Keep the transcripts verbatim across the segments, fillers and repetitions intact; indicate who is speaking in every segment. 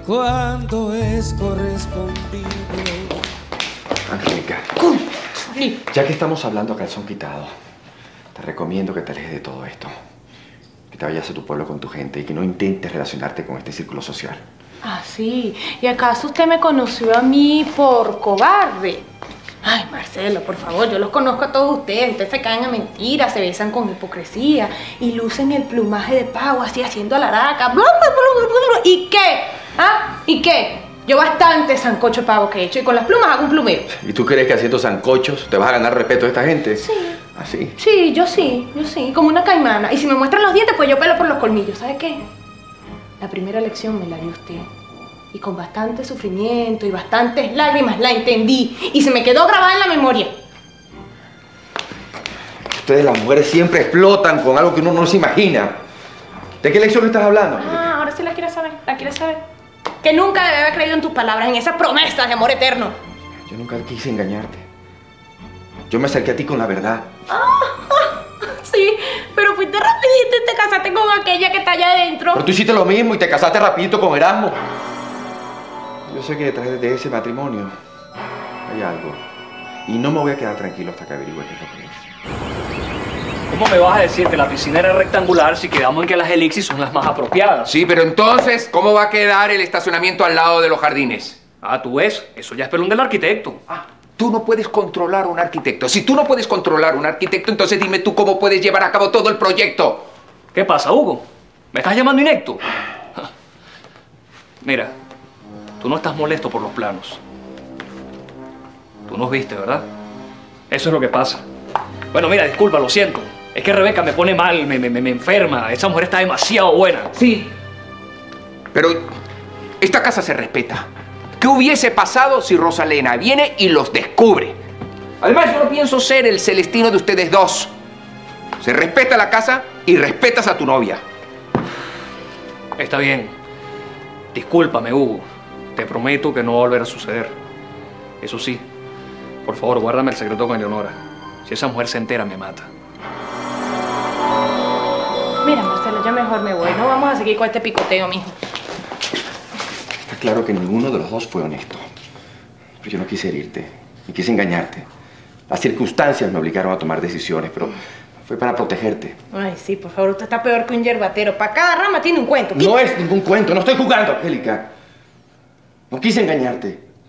Speaker 1: cuando es correspondido.
Speaker 2: Angélica, ya que estamos hablando a calzón quitado, te recomiendo que te alejes de todo esto. Que te vayas a tu pueblo con tu gente y que no intentes relacionarte con este círculo social.
Speaker 3: Ah, sí. ¿Y acaso usted me conoció a mí por cobarde? Ay, Marcelo, por favor, yo los conozco a todos ustedes. Ustedes se caen a mentiras, se besan con hipocresía y lucen el plumaje de pavo así haciendo alaraca. ¿Y qué? ¿Ah? ¿Y qué? Yo bastante sancocho de pavo que he hecho y con las plumas hago un plumero.
Speaker 2: ¿Y tú crees que haciendo sancochos te vas a ganar respeto de esta gente?
Speaker 3: Sí.
Speaker 2: ¿Así?
Speaker 3: Sí, yo sí, yo sí, como una caimana. Y si me muestran los dientes, pues yo pelo por los colmillos. ¿Sabe qué? La primera lección me la dio usted. Y con bastante sufrimiento y bastantes lágrimas la entendí. Y se me quedó grabada en la memoria.
Speaker 2: Ustedes las mujeres siempre explotan con algo que uno no se imagina. ¿De qué lección estás hablando?
Speaker 3: Ah, ahora sí la quieres saber, la quieres saber. Que nunca debe haber creído en tus palabras, en esas promesas de amor eterno.
Speaker 2: Yo nunca quise engañarte. Yo me acerqué a ti con la verdad.
Speaker 3: Ah, sí, pero fuiste rapidito y te casaste con aquella que está allá adentro.
Speaker 2: Pero tú hiciste lo mismo y te casaste rapidito con Erasmo. Yo sé que detrás de ese matrimonio hay algo. Y no me voy a quedar tranquilo hasta que averigüe qué es lo que es.
Speaker 4: ¿Cómo me vas a decir que la piscina era rectangular si quedamos en que las elixis son las más apropiadas?
Speaker 5: Sí, pero entonces, ¿cómo va a quedar el estacionamiento al lado de los jardines?
Speaker 4: Ah, tú ves, eso ya es pelón del arquitecto.
Speaker 5: Ah, tú no puedes controlar a un arquitecto. Si tú no puedes controlar a un arquitecto, entonces dime tú cómo puedes llevar a cabo todo el proyecto.
Speaker 4: ¿Qué pasa, Hugo? ¿Me estás llamando inepto? Mira, tú no estás molesto por los planos. Tú nos viste, ¿verdad? Eso es lo que pasa. Bueno, mira, disculpa, lo siento. Es que Rebeca me pone mal, me, me, me enferma. Esa mujer está demasiado buena.
Speaker 5: Sí. Pero esta casa se respeta. ¿Qué hubiese pasado si Rosalena viene y los descubre? Además, yo no pienso ser el Celestino de ustedes dos. Se respeta la casa y respetas a tu novia.
Speaker 4: Está bien. Discúlpame, Hugo. Te prometo que no va a volver a suceder. Eso sí, por favor, guárdame el secreto con Eleonora. Si esa mujer se entera, me mata.
Speaker 3: Mira, Marcelo, ya mejor me voy. No vamos a seguir con este picoteo, mijo.
Speaker 2: Está claro que ninguno de los dos fue honesto. Pero yo no quise herirte, ni quise engañarte. Las circunstancias me obligaron a tomar decisiones, pero fue para protegerte.
Speaker 3: Ay, sí, por favor, usted está peor que un yerbatero. Para cada rama tiene un cuento.
Speaker 2: No es ningún cuento, no estoy jugando, Angélica. No quise engañarte.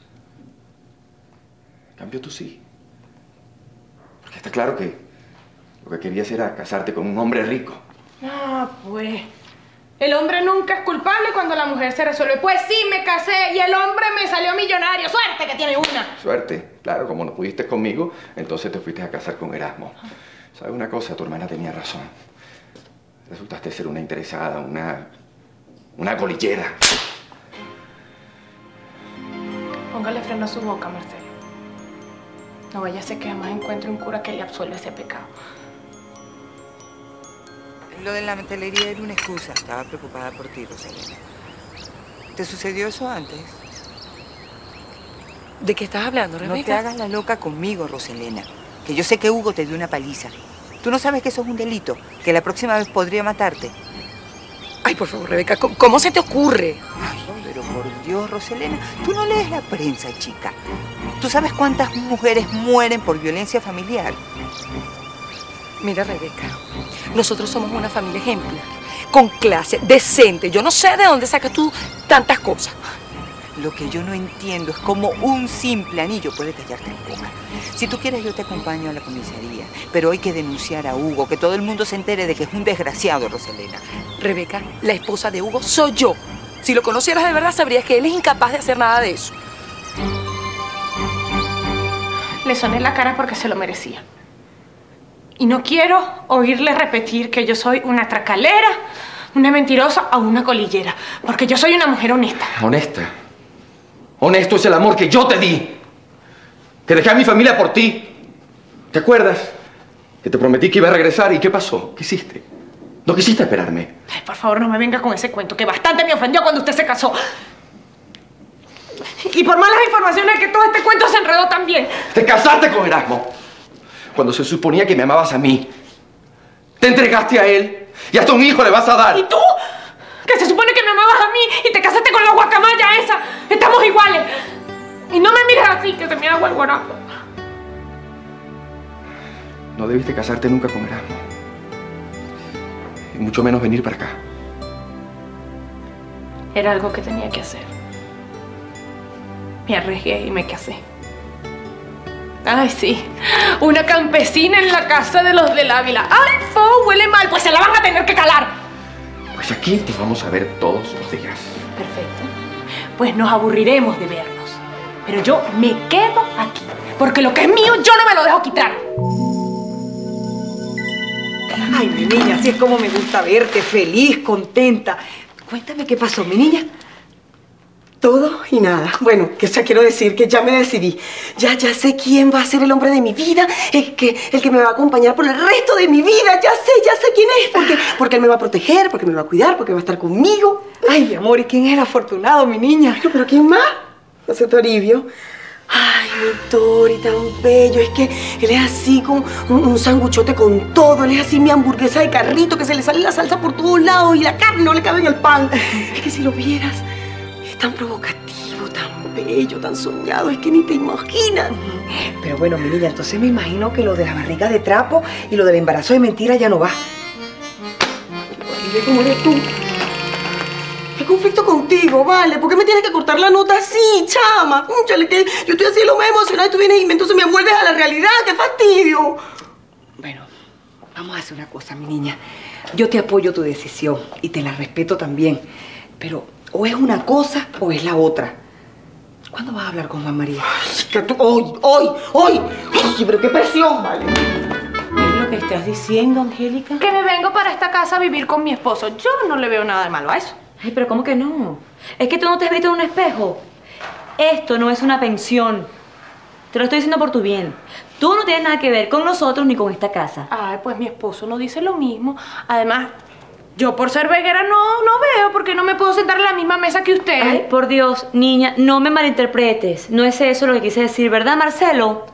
Speaker 2: En cambio, tú sí. Porque está claro que lo que querías era casarte con un hombre rico.
Speaker 3: Ah, pues. El hombre nunca es culpable cuando la mujer se resuelve. Pues sí, me casé y el hombre me salió millonario. ¡Suerte que tiene una!
Speaker 2: Suerte. Claro, como no pudiste conmigo, entonces te fuiste a casar con Erasmo. ¿Sabes una cosa? Tu hermana tenía razón. Resultaste ser una interesada, una... una golillera.
Speaker 3: Póngale freno a su boca, Marcelo. No vaya a ser que jamás encuentre un cura que le absuelva ese pecado.
Speaker 6: Lo de la metalería era una excusa. Estaba preocupada por ti, Rosalena. ¿Te sucedió eso antes?
Speaker 7: ¿De qué estás hablando, Rebeca?
Speaker 6: No te hagas la loca conmigo, Rosalena. Que yo sé que Hugo te dio una paliza. ¿Tú no sabes que eso es un delito? Que la próxima vez podría matarte.
Speaker 7: Ay, por favor, Rebeca, ¿cómo, cómo se te ocurre?
Speaker 6: Ay, pero por Dios, Rosalena, tú no lees la prensa, chica. ¿Tú sabes cuántas mujeres mueren por violencia familiar?
Speaker 7: Mira, Rebeca, nosotros somos una familia ejemplar, con clase, decente. Yo no sé de dónde sacas tú tantas cosas.
Speaker 6: Lo que yo no entiendo es cómo un simple anillo puede tallarte en boca. Si tú quieres, yo te acompaño a la comisaría. Pero hay que denunciar a Hugo, que todo el mundo se entere de que es un desgraciado, Rosalena.
Speaker 7: Rebeca, la esposa de Hugo soy yo. Si lo conocieras de verdad, sabrías que él es incapaz de hacer nada de eso.
Speaker 3: Le soné la cara porque se lo merecía. Y no quiero oírle repetir que yo soy una tracalera, una mentirosa o una colillera. Porque yo soy una mujer honesta.
Speaker 2: ¿Honesta? Honesto es el amor que yo te di. Que dejé a mi familia por ti. ¿Te acuerdas? Que te prometí que iba a regresar. ¿Y qué pasó? ¿Qué hiciste? ¿No quisiste esperarme?
Speaker 3: Ay, por favor, no me venga con ese cuento, que bastante me ofendió cuando usted se casó. Y por malas informaciones que todo este cuento se enredó también.
Speaker 2: Te casaste con Erasmo. Cuando se suponía que me amabas a mí. Te entregaste a él. Y hasta un hijo le vas a dar.
Speaker 3: ¿Y tú? Que se supone que me amabas a mí y te casaste con la guacamaya
Speaker 2: no debiste casarte nunca con Erasmo. Y mucho menos venir para acá.
Speaker 3: Era algo que tenía que hacer. Me arriesgué y me casé. Ay, sí. Una campesina en la casa de los del Ávila. ¡Ay, Fo! Huele mal. Pues se la van a tener que calar.
Speaker 2: Pues aquí te vamos a ver todos los días.
Speaker 3: Perfecto. Pues nos aburriremos de vernos. Pero yo me quedo aquí. Porque lo que es mío yo no me lo dejo quitar.
Speaker 7: Ay, mi niña, así es como me gusta verte, feliz, contenta. Cuéntame qué pasó, mi niña.
Speaker 8: Todo y nada. Bueno, que ya quiero decir que ya me decidí. Ya, ya sé quién va a ser el hombre de mi vida, el que, el que me va a acompañar por el resto de mi vida. Ya sé, ya sé quién es. Porque, porque él me va a proteger, porque me va a cuidar, porque va a estar conmigo.
Speaker 7: Ay, mi amor, ¿y quién es el afortunado, mi niña?
Speaker 8: Pero, pero ¿quién más? José Toribio. Ay, mi Tori, tan bello. Es que él es así con un, un sanguchote con todo. Él es así mi hamburguesa de carrito que se le sale la salsa por todos lados y la carne no le cabe en el pan. Es que si lo vieras, es tan provocativo, tan bello, tan soñado. Es que ni te imaginas.
Speaker 7: Pero bueno, mi niña, entonces me imagino que lo de la barriga de trapo y lo del embarazo de mentira ya no va.
Speaker 8: Horrible como eres tú. ¿Qué conflicto contigo, vale? ¿Por qué me tienes que cortar la nota así, chama? Cónchale, que yo estoy así lo más emocionada y tú vienes y entonces me vuelves a la realidad. ¡Qué fastidio!
Speaker 7: Bueno, vamos a hacer una cosa, mi niña. Yo te apoyo tu decisión y te la respeto también. Pero o es una cosa o es la otra. ¿Cuándo vas a hablar con Juan María?
Speaker 8: Ay, que tú, hoy, hoy, hoy. Ay, pero qué presión, vale.
Speaker 9: ¿Qué es lo que estás diciendo, Angélica?
Speaker 3: Que me vengo para esta casa a vivir con mi esposo. Yo no le veo nada de malo a eso.
Speaker 10: Ay, pero ¿cómo que no? Es que tú no te has visto en un espejo. Esto no es una pensión. Te lo estoy diciendo por tu bien. Tú no tienes nada que ver con nosotros ni con esta casa.
Speaker 3: Ay, pues mi esposo no dice lo mismo. Además, yo por ser veguera no, no veo porque no me puedo sentar en la misma mesa que usted.
Speaker 10: Ay, por Dios, niña, no me malinterpretes. No es eso lo que quise decir, ¿verdad, Marcelo?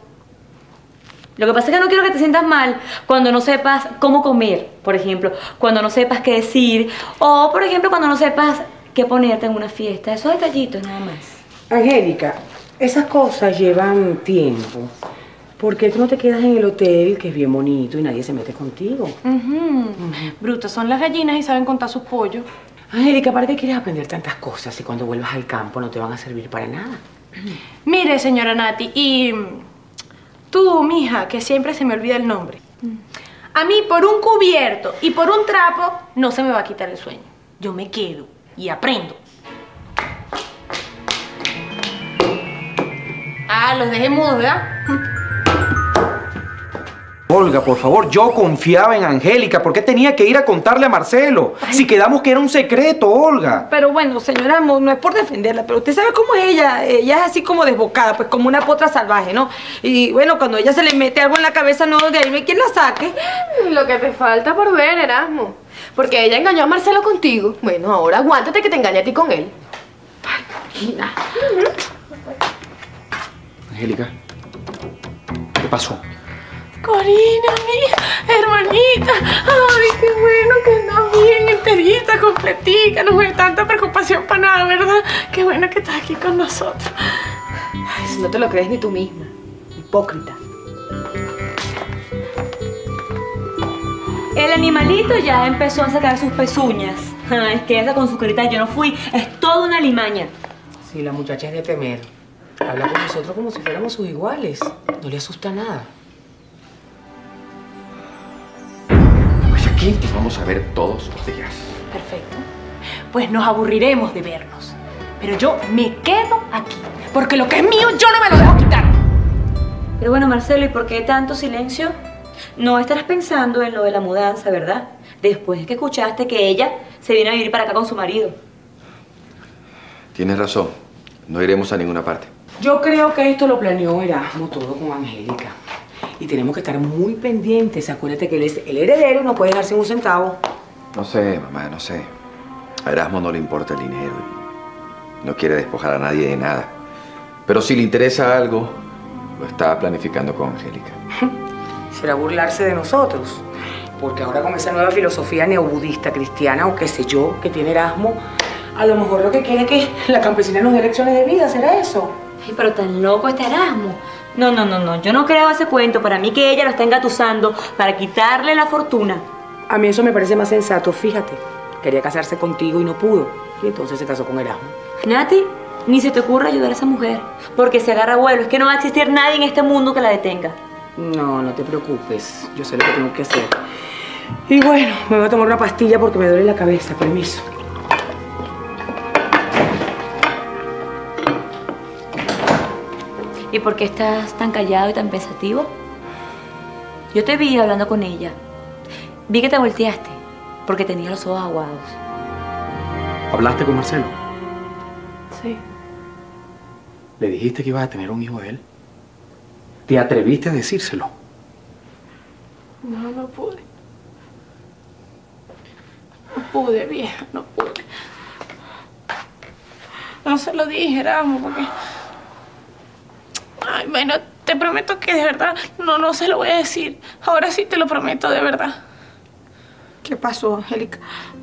Speaker 10: Lo que pasa es que no quiero que te sientas mal cuando no sepas cómo comer, por ejemplo, cuando no sepas qué decir, o, por ejemplo, cuando no sepas qué ponerte en una fiesta. Esos detallitos nada más.
Speaker 9: Angélica, esas cosas llevan tiempo. ¿Por qué tú no te quedas en el hotel, que es bien bonito y nadie se mete contigo?
Speaker 3: Uh-huh. Uh-huh. Brutas son las gallinas y saben contar sus pollos.
Speaker 9: Angélica, ¿para qué quieres aprender tantas cosas si cuando vuelvas al campo no te van a servir para nada?
Speaker 3: Mire, señora Nati, y tú, mija, que siempre se me olvida el nombre. A mí, por un cubierto y por un trapo, no se me va a quitar el sueño. Yo me quedo y aprendo. Ah, los dejé mudos, ¿verdad?
Speaker 5: Olga, por favor, yo confiaba en Angélica. ¿Por qué tenía que ir a contarle a Marcelo? Ay. Si quedamos que era un secreto, Olga.
Speaker 7: Pero bueno, señora, no es por defenderla, pero usted sabe cómo es ella. Ella es así como desbocada, pues como una potra salvaje, ¿no? Y bueno, cuando ella se le mete algo en la cabeza, no, de ahí no hay quien la saque.
Speaker 11: Lo que te falta por ver, Erasmo. Porque ella engañó a Marcelo contigo. Bueno, ahora aguántate que te engañe a ti con él.
Speaker 7: Ay, Gina.
Speaker 2: Angélica, ¿qué pasó?
Speaker 3: Corina, mi hermanita. Ay, qué bueno que andas bien, enterita, completica. No fue tanta preocupación para nada, ¿verdad? Qué bueno que estás aquí con nosotros.
Speaker 11: Ay, si no te lo crees ni tú misma. Hipócrita.
Speaker 10: El animalito ya empezó a sacar sus pezuñas. Es que esa con su carita yo no fui. Es toda una limaña.
Speaker 9: Sí, la muchacha es de temer. Habla con nosotros como si fuéramos sus iguales. No le asusta nada.
Speaker 2: Pues aquí te vamos a ver todos los días.
Speaker 3: Perfecto. Pues nos aburriremos de vernos. Pero yo me quedo aquí. Porque lo que es mío yo no me lo dejo quitar.
Speaker 10: Pero bueno, Marcelo, ¿y por qué tanto silencio? No estarás pensando en lo de la mudanza, ¿verdad? Después de que escuchaste que ella se viene a vivir para acá con su marido.
Speaker 2: Tienes razón. No iremos a ninguna parte.
Speaker 9: Yo creo que esto lo planeó Erasmo todo con Angélica. Y tenemos que estar muy pendientes. Acuérdate que él es el heredero, no puede dejarse un centavo.
Speaker 2: No sé, mamá, no sé. A Erasmo no le importa el dinero y no quiere despojar a nadie de nada. Pero si le interesa algo, lo está planificando con Angélica.
Speaker 9: Será burlarse de nosotros. Porque ahora con esa nueva filosofía neobudista cristiana o qué sé yo que tiene Erasmo, a lo mejor lo que quiere es que la campesina nos dé lecciones de vida. ¿Será eso?
Speaker 10: Ay, pero tan loco este Erasmo. No, no, no, no. Yo no creo ese cuento. Para mí que ella lo está engatusando para quitarle la fortuna.
Speaker 9: A mí eso me parece más sensato, fíjate. Quería casarse contigo y no pudo. Y entonces se casó con Erasmo.
Speaker 10: Nati, ni se te ocurra ayudar a esa mujer. Porque se agarra vuelo. Es que no va a existir nadie en este mundo que la detenga.
Speaker 9: No, no te preocupes. Yo sé lo que tengo que hacer. Y bueno, me voy a tomar una pastilla porque me duele la cabeza. Permiso.
Speaker 10: ¿Y por qué estás tan callado y tan pensativo? Yo te vi hablando con ella. Vi que te volteaste porque tenía los ojos aguados.
Speaker 12: ¿Hablaste con Marcelo?
Speaker 11: Sí.
Speaker 12: ¿Le dijiste que ibas a tener un hijo de él? ¿Te atreviste a decírselo?
Speaker 11: No, no pude. No pude, vieja, no pude. No se lo dije, Erasmo, porque... Ay, bueno, te prometo que de verdad no, no se lo voy a decir. Ahora sí te lo prometo, de verdad.
Speaker 9: ¿Qué pasó, Angélica?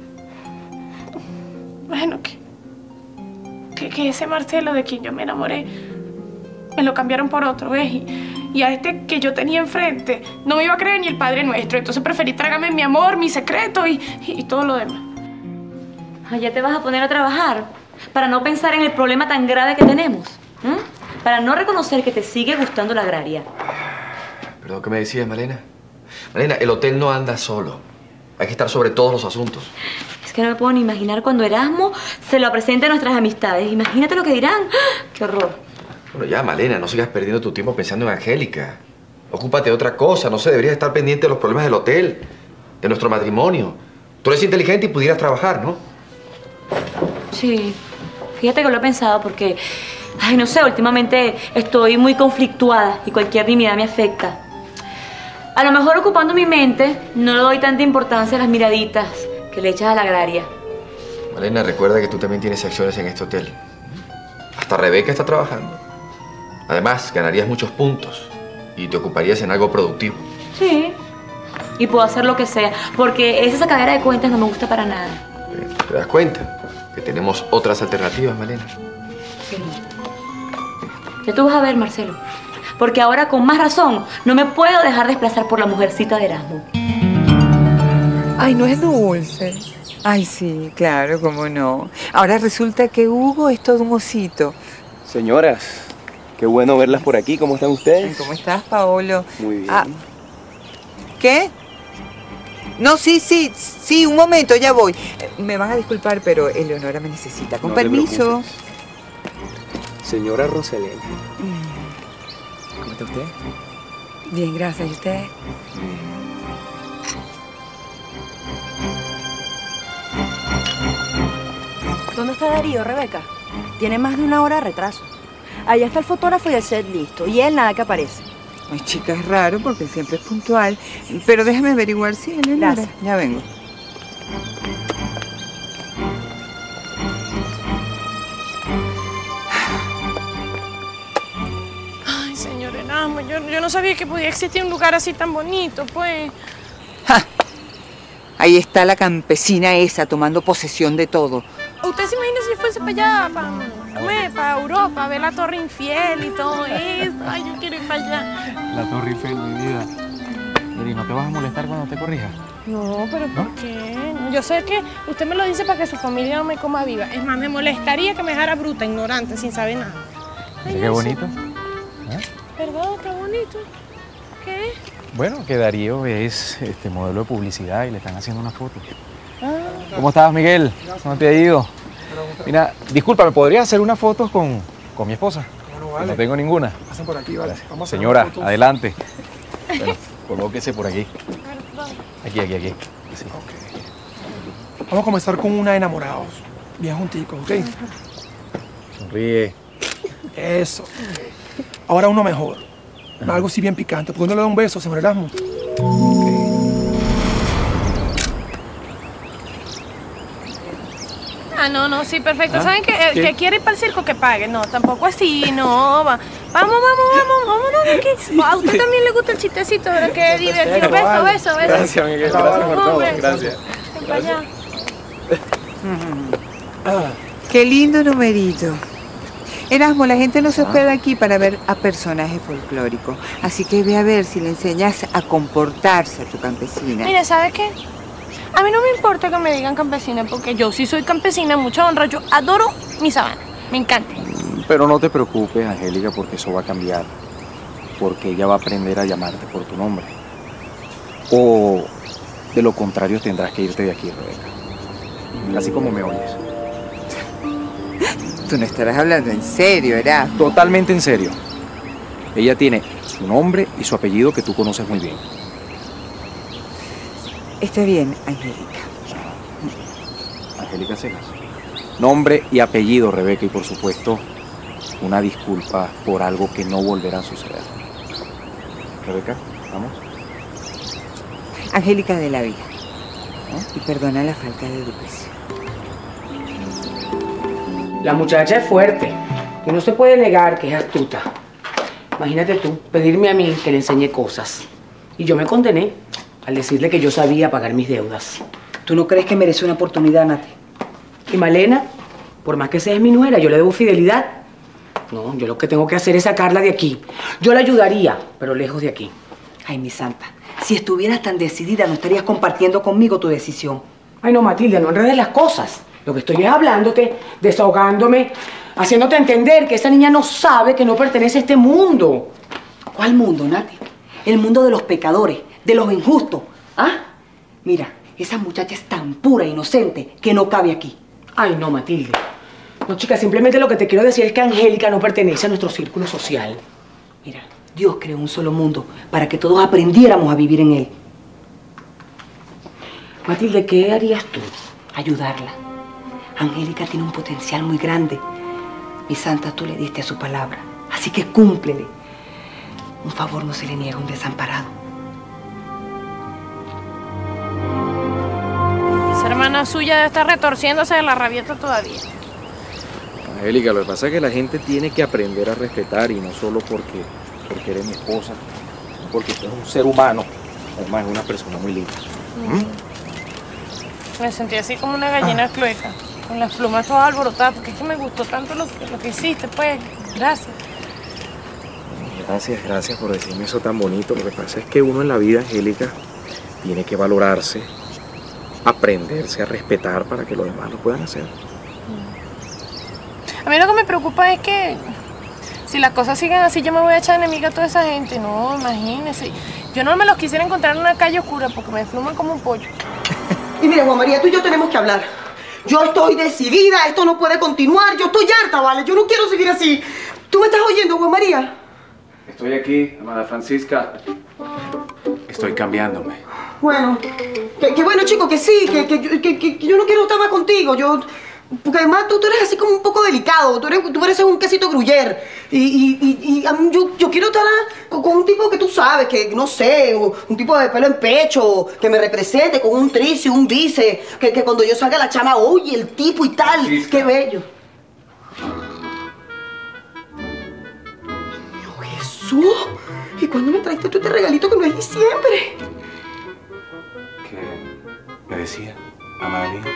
Speaker 11: Bueno, que, que, que ese Marcelo de quien yo me enamoré, me lo cambiaron por otro, ¿ves? Y, y a este que yo tenía enfrente, no me iba a creer ni el Padre Nuestro. Entonces preferí trágame mi amor, mi secreto y, y, y todo lo demás.
Speaker 10: Ya te vas a poner a trabajar para no pensar en el problema tan grave que tenemos. ¿Mm? Para no reconocer que te sigue gustando la agraria.
Speaker 2: Perdón, ¿qué me decías, Malena? Malena, el hotel no anda solo. Hay que estar sobre todos los asuntos.
Speaker 10: Es que no me puedo ni imaginar cuando Erasmo se lo presente a nuestras amistades. Imagínate lo que dirán. ¡Qué horror!
Speaker 2: Bueno, ya, Malena, no sigas perdiendo tu tiempo pensando en Angélica. Ocúpate de otra cosa. No sé, deberías estar pendiente de los problemas del hotel, de nuestro matrimonio. Tú eres inteligente y pudieras trabajar, ¿no?
Speaker 10: Sí. Fíjate que lo he pensado porque... Ay, no sé, últimamente estoy muy conflictuada y cualquier nimiedad me afecta. A lo mejor ocupando mi mente, no le doy tanta importancia a las miraditas que le echas a la agraria.
Speaker 2: Malena, recuerda que tú también tienes acciones en este hotel. Hasta Rebeca está trabajando. Además, ganarías muchos puntos y te ocuparías en algo productivo.
Speaker 10: Sí, y puedo hacer lo que sea, porque esa sacadera de cuentas no me gusta para nada.
Speaker 2: ¿Te das cuenta? Que tenemos otras alternativas, Malena.
Speaker 10: Sí. Ya tú vas a ver, Marcelo. Porque ahora, con más razón, no me puedo dejar desplazar por la mujercita de Erasmo.
Speaker 6: Ay, no es dulce. Ay, sí, claro, cómo no. Ahora resulta que Hugo es todo un osito.
Speaker 13: Señoras, qué bueno verlas por aquí. ¿Cómo están ustedes?
Speaker 6: ¿Cómo estás, Paolo?
Speaker 13: Muy bien.
Speaker 6: Ah, ¿qué? No, sí, sí, sí, un momento, ya voy. Me van a disculpar, pero Eleonora me necesita. Con
Speaker 13: No te
Speaker 6: permiso.
Speaker 13: preocupes. Señora Roselena. ¿Cómo está usted?
Speaker 6: Bien, gracias. ¿Y usted?
Speaker 14: ¿Dónde está Darío, Rebeca? Tiene más de una hora de retraso. Allá está el fotógrafo y el set listo. Y él nada que aparece.
Speaker 6: Ay, chica, es raro porque siempre es puntual. Pero déjame averiguar si sí, Eleonora.
Speaker 14: Gracias.
Speaker 6: Ya vengo.
Speaker 11: Ay, señor Erasmo, yo, yo no sabía que podía existir un lugar así tan bonito, pues.
Speaker 6: ¡Ja! Ahí está la campesina esa tomando posesión de todo.
Speaker 11: ¿Usted se imagina si fuese para allá, para, para Europa, a ver la Torre Infiel y todo eso? Ay, yo quiero ir para allá.
Speaker 12: La Torre Eiffel, mi vida. Eri, ¿no te vas a molestar cuando te corrijas?
Speaker 11: No, pero ¿por qué? Yo sé que usted me lo dice para que su familia no me coma viva. Es más, me molestaría que me dejara bruta, ignorante, sin saber nada. Ay,
Speaker 12: ¿Qué
Speaker 11: eso.
Speaker 12: bonito? ¿Eh?
Speaker 11: Perdón, qué bonito. ¿Qué?
Speaker 12: Bueno, que Darío es este modelo de publicidad y le están haciendo una foto.
Speaker 11: Ah.
Speaker 12: ¿Cómo estás, Miguel? ¿Cómo te ha ido? Mira, disculpa, ¿me podrías hacer unas fotos con, con mi esposa?
Speaker 15: Claro, vale.
Speaker 12: No tengo ninguna.
Speaker 15: Pasen por aquí, vale. Vamos a hacer
Speaker 12: Señora,
Speaker 15: unas fotos.
Speaker 12: adelante. Bueno, colóquese por aquí. Aquí, aquí, aquí. Sí.
Speaker 15: Vamos a comenzar con una de enamorados. Bien junticos, ¿ok?
Speaker 12: Sonríe.
Speaker 15: Eso. Ahora uno mejor. Algo así bien picante. ¿Por qué no le da un beso, señor Erasmo?
Speaker 11: Ah, no, no, sí, perfecto.
Speaker 15: ¿Ah?
Speaker 11: ¿Saben qué? El
Speaker 15: ¿Qué?
Speaker 11: que quiere ir para el circo, que pague. No, tampoco así, no. Va. Vamos, vamos, vamos, vámonos de aquí. A usted también le gusta el chistecito, ¿verdad? Qué divertido. Beso,
Speaker 15: vale.
Speaker 11: beso, beso.
Speaker 12: Gracias, Miguel. Gracias por todo.
Speaker 11: Hombre.
Speaker 12: Gracias.
Speaker 11: Ven para allá.
Speaker 6: Qué lindo numerito. Erasmo, la gente no se hospeda aquí para ver a personajes folclóricos. Así que ve a ver si le enseñas a comportarse a tu campesina.
Speaker 11: Mire, ¿sabe qué? A mí no me importa que me digan campesina, porque yo sí soy campesina, mucha honra. Yo adoro mi sabana. Me encanta.
Speaker 12: Pero no te preocupes, Angélica, porque eso va a cambiar. Porque ella va a aprender a llamarte por tu nombre. O, de lo contrario, tendrás que irte de aquí, Rebeca. Así como me oyes.
Speaker 6: Tú no estarás hablando en serio, Erasmo.
Speaker 12: Totalmente en serio. Ella tiene su nombre y su apellido que tú conoces muy bien.
Speaker 6: Está bien, Angélica.
Speaker 12: Angélica Cejas. Nombre y apellido, Rebeca, y por supuesto, una disculpa por algo que no volverá a suceder. Rebeca, vamos.
Speaker 6: Angélica de la Vida. ¿Eh? Y perdona la falta de educación.
Speaker 9: La muchacha es fuerte y no se puede negar que es astuta. Imagínate tú pedirme a mí que le enseñe cosas. Y yo me condené al decirle que yo sabía pagar mis deudas.
Speaker 7: ¿Tú no crees que merece una oportunidad, Nati?
Speaker 9: Y Malena, por más que sea mi nuera, yo le debo fidelidad. No, yo lo que tengo que hacer es sacarla de aquí. Yo la ayudaría, pero lejos de aquí.
Speaker 7: Ay, mi santa, si estuvieras tan decidida, no estarías compartiendo conmigo tu decisión.
Speaker 9: Ay, no, Matilde, no enredes las cosas. Lo que estoy es hablándote, desahogándome, haciéndote entender que esa niña no sabe que no pertenece a este mundo.
Speaker 7: ¿Cuál mundo, Nati? El mundo de los pecadores, de los injustos. ¿Ah? Mira, esa muchacha es tan pura e inocente que no cabe aquí.
Speaker 9: Ay, no, Matilde. No, chica, simplemente lo que te quiero decir es que Angélica no pertenece a nuestro círculo social.
Speaker 7: Mira, Dios creó un solo mundo para que todos aprendiéramos a vivir en él.
Speaker 9: Matilde, ¿qué harías tú?
Speaker 7: Ayudarla. Angélica tiene un potencial muy grande. Mi santa, tú le diste a su palabra, así que cúmplele. Un favor no se le niega a un desamparado.
Speaker 11: Esa hermana suya debe estar retorciéndose de la rabieta todavía.
Speaker 12: Angélica, lo que pasa es que la gente tiene que aprender a respetar y no solo porque, porque eres mi esposa, sino porque tú eres un ser humano. Además, es una persona muy linda.
Speaker 11: ¿Mm? Me sentí así como una gallina ah. clueca, con las plumas todas alborotadas, porque es que me gustó tanto lo, lo que hiciste, pues. Gracias.
Speaker 12: Gracias, gracias por decirme eso tan bonito. Lo que pasa es que uno en la vida, Angélica, tiene que valorarse, aprenderse a respetar para que los demás lo puedan hacer.
Speaker 11: A mí lo que me preocupa es que si las cosas siguen así, yo me voy a echar enemiga a toda esa gente. No, imagínese. Yo no me los quisiera encontrar en una calle oscura porque me despluman como un pollo.
Speaker 8: Y mira, Juan María, tú y yo tenemos que hablar. Yo estoy decidida, esto no puede continuar. Yo estoy harta, ¿vale? Yo no quiero seguir así. ¿Tú me estás oyendo, Juan María?
Speaker 12: Estoy aquí, amada Francisca. Estoy cambiándome.
Speaker 8: Bueno, que, que bueno, chico, que sí, que, que, que, que, que yo no quiero estar más contigo. Yo... Porque además tú, tú eres así como un poco delicado, tú eres, tú eres un quesito gruyere. Y, y, y, y a mí, yo, yo quiero estar con, con un tipo que tú sabes, que no sé, un tipo de pelo en pecho, que me represente con un tricio, un bice, que, que cuando yo salga a la chama, oye, el tipo y tal, sí, qué bello. ¡Oh, Jesús! ¿Y cuándo me trajiste tú este regalito que no es diciembre?
Speaker 12: ¿Qué me decía, amada mía?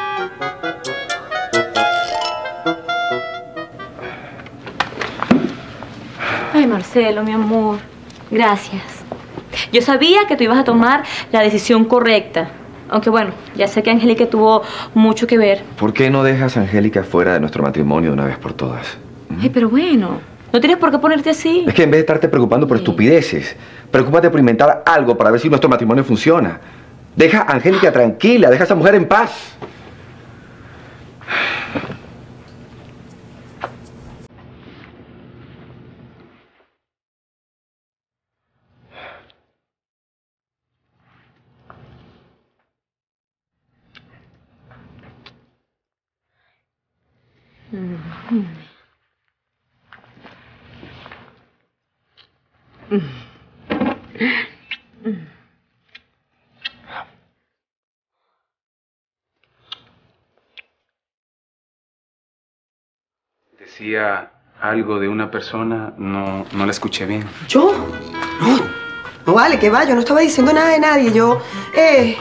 Speaker 10: Ay, Marcelo, mi amor, gracias. Yo sabía que tú ibas a tomar la decisión correcta. Aunque bueno, ya sé que Angélica tuvo mucho que ver.
Speaker 2: ¿Por qué no dejas a Angélica fuera de nuestro matrimonio de una vez por todas?
Speaker 10: ¿Mm? Ay, pero bueno, no tienes por qué ponerte así.
Speaker 2: Es que en vez de estarte preocupando por sí. estupideces, preocúpate por inventar algo para ver si nuestro matrimonio funciona. Deja a Angélica tranquila, deja a esa mujer en paz.
Speaker 12: Decía algo de una persona, no, no la escuché bien.
Speaker 8: ¿Yo? No, no vale, que va, yo no estaba diciendo nada de nadie. Yo, eh...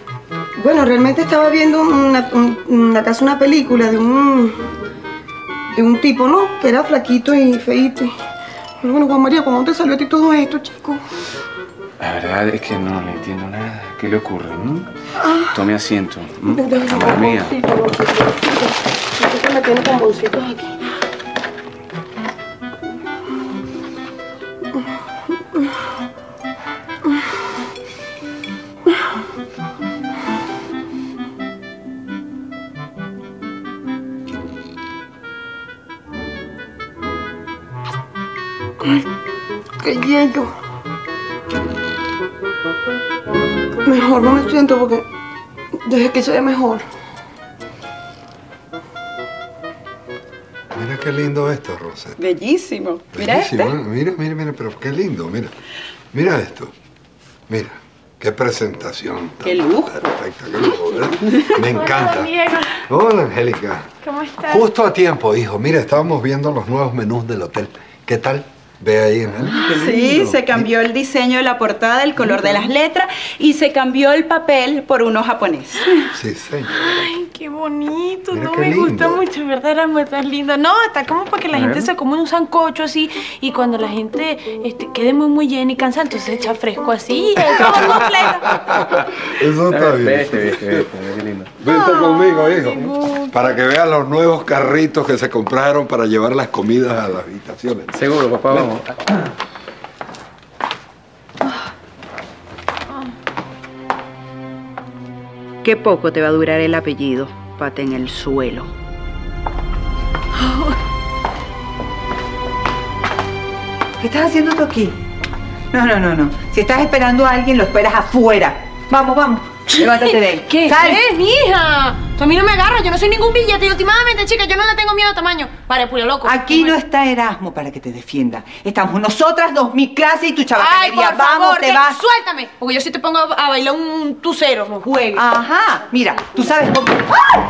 Speaker 8: Bueno, realmente estaba viendo una, una casa, una película de un... de un tipo, ¿no? Que era flaquito y feíto. Pero bueno, Juan María, ¿cómo te salió a ti todo esto, chico?
Speaker 12: La verdad es que no le entiendo nada. ¿Qué le ocurre? ¿Mm?
Speaker 8: Ah.
Speaker 12: Tome asiento. ¿Mm?
Speaker 8: Déjame
Speaker 12: Amor mía.
Speaker 8: Esto me tiene con bolsitos aquí. ¡Qué yello! Mejor no me siento porque desde que se ve mejor.
Speaker 16: Mira qué lindo esto, Rosa.
Speaker 17: Bellísimo. Mira
Speaker 16: Bellísimo,
Speaker 17: este.
Speaker 16: ¿eh? Mira, mira, mira, pero qué lindo, mira. Mira esto. Mira, qué presentación. tan
Speaker 17: Qué lujo.
Speaker 16: Perfecta, qué lujo, ¿verdad? Me encanta.
Speaker 11: Hola, Diego.
Speaker 16: Hola, Angélica.
Speaker 11: ¿Cómo estás?
Speaker 16: Justo a tiempo, hijo. Mira, estábamos viendo los nuevos menús del hotel. ¿Qué tal? Ve ahí, ¿no?
Speaker 17: Sí, se cambió el diseño de la portada, el color de las letras y se cambió el papel por uno japonés.
Speaker 16: Sí, señor.
Speaker 11: Ay, qué bonito.
Speaker 16: Mira
Speaker 11: No
Speaker 16: qué
Speaker 11: me gusta
Speaker 16: lindo.
Speaker 11: mucho, ¿verdad? Era muy tan lindo. No, está como para que la
Speaker 16: A
Speaker 11: gente
Speaker 16: ver.
Speaker 11: se come un sancocho así y cuando la gente este, quede muy, muy llena y cansada, entonces se echa fresco así y el sabor completo.
Speaker 16: Eso está bien.
Speaker 12: Vete, vete, vete, qué lindo.
Speaker 16: Vente conmigo, hijo. Para que vean los nuevos carritos que se compraron para llevar las comidas a las habitaciones.
Speaker 12: Seguro, papá, vamos.
Speaker 17: Qué poco te va a durar el apellido, pata en el suelo.
Speaker 6: ¿Qué estás haciendo tú aquí? No, no, no, no. Si estás esperando a alguien, lo esperas afuera. Vamos, vamos. Levántate de ahí.
Speaker 11: ¿Qué?
Speaker 6: ¡Sal!
Speaker 11: ¿Qué, mija? Tú a mí no me agarras, yo no soy ningún billete. Y últimamente, chica, yo no le tengo miedo a tamaño. Pare, puro loco.
Speaker 6: Aquí no está Erasmo para que te defienda. Estamos nosotras dos, mi clase y tu
Speaker 11: Ay,
Speaker 6: chabacanería.
Speaker 11: por
Speaker 6: Vamos,
Speaker 11: favor,
Speaker 6: te
Speaker 11: que-
Speaker 6: vas.
Speaker 11: suéltame. Porque yo sí te pongo a, a bailar un tucero, no juegues.
Speaker 6: Ajá, mira, tú sabes cómo... ¡Ay!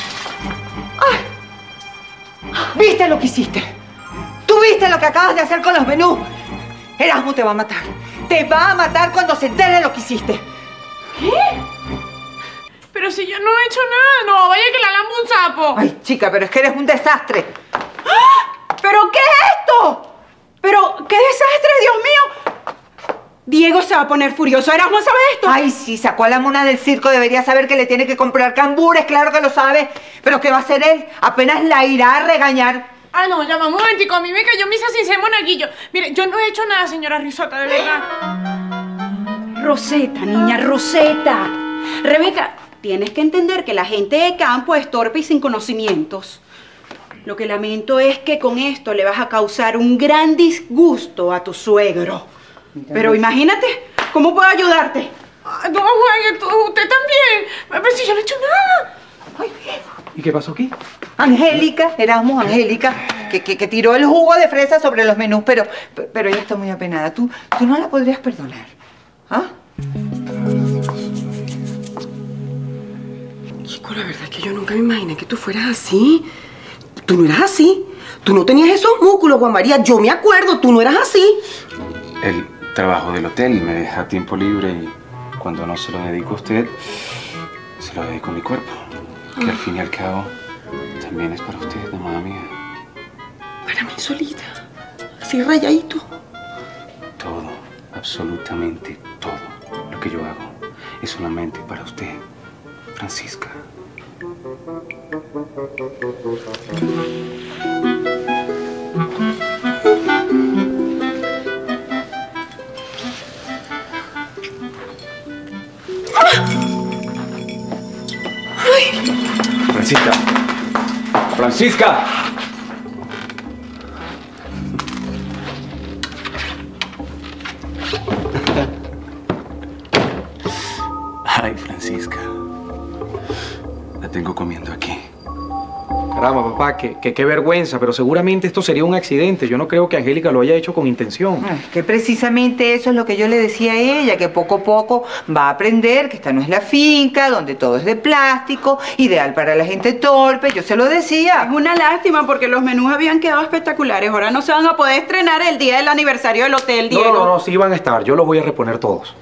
Speaker 6: ¡Ay! ¿Viste lo que hiciste? ¿Tú viste lo que acabas de hacer con los menús? Erasmo te va a matar. Te va a matar cuando se entere de lo que hiciste.
Speaker 11: ¿Qué? Pero si yo no he hecho nada, no, vaya que la lamba un sapo.
Speaker 6: Ay, chica, pero es que eres un desastre. ¡Ah! ¿Pero qué es esto? ¿Pero qué desastre, Dios mío? Diego se va a poner furioso. ¿Erasmo sabe esto? Ay, sí, sacó a la mona del circo. Debería saber que le tiene que comprar cambures. Claro que lo sabe. ¿Pero qué va a hacer él? Apenas la irá a regañar.
Speaker 11: Ah, no, llama un momentico. A mí me cayó misa sin ser monaguillo. Mire, yo no he hecho nada, señora Risota, de verdad.
Speaker 17: Roseta, niña, Roseta. Rebeca, tienes que entender que la gente de campo es torpe y sin conocimientos. Lo que lamento es que con esto le vas a causar un gran disgusto a tu suegro. Pero imagínate, ¿cómo puedo ayudarte?
Speaker 11: Ah, no juegue, tú, usted también. Pero si yo no he hecho nada.
Speaker 6: Ay,
Speaker 12: ¿Y qué pasó aquí?
Speaker 6: Angélica, Erasmo, Angélica, que, que, que tiró el jugo de fresa sobre los menús, pero, pero ella está muy apenada. ¿Tú, tú no la podrías perdonar? ¿Ah?
Speaker 8: Chico, la verdad es que yo nunca me imaginé que tú fueras así. Tú no eras así. Tú no tenías esos músculos, Juan María. Yo me acuerdo, tú no eras así.
Speaker 12: El trabajo del hotel me deja tiempo libre y cuando no se lo dedico a usted, se lo dedico a mi cuerpo. Que al fin y al cabo también es para usted, amada mía.
Speaker 8: Para mí solita. Así rayadito.
Speaker 12: Todo, absolutamente todo lo que yo hago es solamente para usted, Francisca. Francisca. Francisca. Ay, Francisca. La tengo comiendo aquí.
Speaker 18: Caramba, papá, qué, qué, qué vergüenza, pero seguramente esto sería un accidente. Yo no creo que Angélica lo haya hecho con intención.
Speaker 6: Ay, que precisamente eso es lo que yo le decía a ella, que poco a poco va a aprender que esta no es la finca, donde todo es de plástico, ideal para la gente torpe, yo se lo decía.
Speaker 17: Es una lástima porque los menús habían quedado espectaculares. Ahora no se van a poder estrenar el día del aniversario del hotel,
Speaker 18: No,
Speaker 17: Diego.
Speaker 18: no, no, sí van a estar. Yo los voy a reponer todos.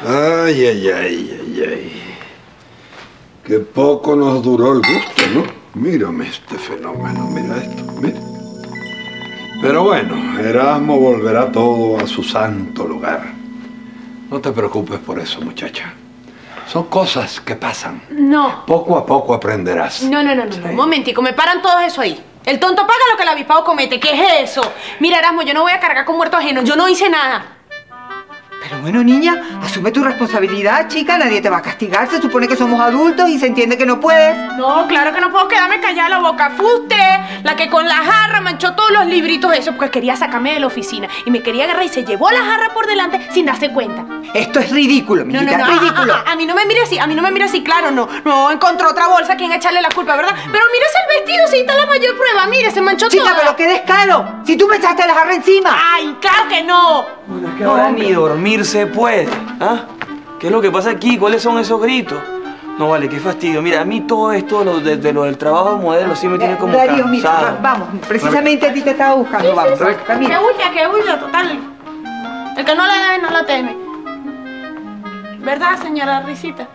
Speaker 16: Ay, ay, ay, ay, ay. Qué poco nos duró el gusto, ¿no? Mírame este fenómeno, mira esto, mira. Pero bueno, Erasmo volverá todo a su santo lugar. No te preocupes por eso, muchacha. Son cosas que pasan.
Speaker 3: No.
Speaker 16: Poco a poco aprenderás.
Speaker 3: No, no, no, no, no. Un momentico, me paran todo eso ahí. El tonto paga lo que el avispado comete. ¿Qué es eso? Mira, Erasmo, yo no voy a cargar con muertos ajenos. Yo no hice nada.
Speaker 6: Pero bueno, niña, asume tu responsabilidad, chica. Nadie te va a castigar. Se supone que somos adultos y se entiende que no puedes.
Speaker 3: No, claro que no puedo quedarme callada la boca. Fue usted la que con la jarra manchó todos los libritos esos porque quería sacarme de la oficina. Y me quería agarrar y se llevó la jarra por delante sin darse cuenta.
Speaker 6: Esto es ridículo, mi
Speaker 3: No, no,
Speaker 6: chica,
Speaker 3: no,
Speaker 6: es ridículo.
Speaker 3: A, a, a mí no me mire así, a mí no me mire así, claro, no. No encontró otra bolsa a quien echarle la culpa, ¿verdad? Pero mírese el vestido, si está la mayor prueba. Mire, se manchó
Speaker 6: Chica,
Speaker 3: toda.
Speaker 6: pero qué descaro. Si tú me echaste la jarra encima.
Speaker 3: Ay, claro que no.
Speaker 19: Bueno, es que ahora ni dormir se puede. ¿Ah? ¿Qué es lo que pasa aquí? ¿Cuáles son esos gritos? No vale, qué fastidio. Mira, a mí todo esto lo de, de lo del trabajo de modelo sí me tiene como
Speaker 6: Darío, mira,
Speaker 19: cansado.
Speaker 6: va- vamos, precisamente a ti te estaba buscando,
Speaker 3: Sí,
Speaker 6: vamos.
Speaker 3: sí, sí.
Speaker 6: Camila.
Speaker 3: Que huya, que huya, total. El que no la debe, no la teme. ¿Verdad, señora Risita?